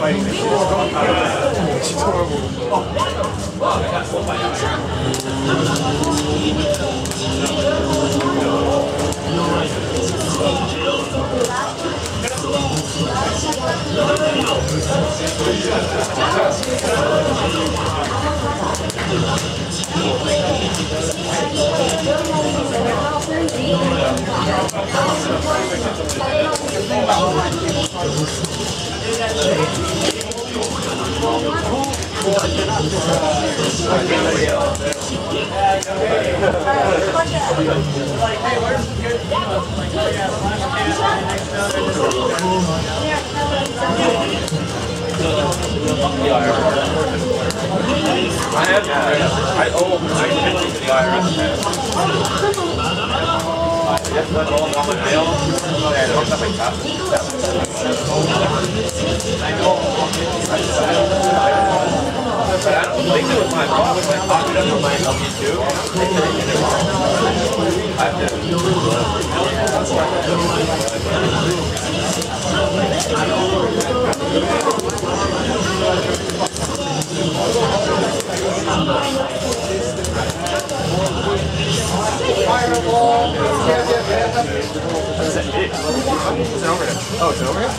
fighting this shit. She's horrible. I owe $9.50 to the IRS. Yes, that's all on my mail. And it looks like that. I know. But I don't think it was my fault. I copied up on my W2. I Fireball. Is it overhead? Oh, it's overhead?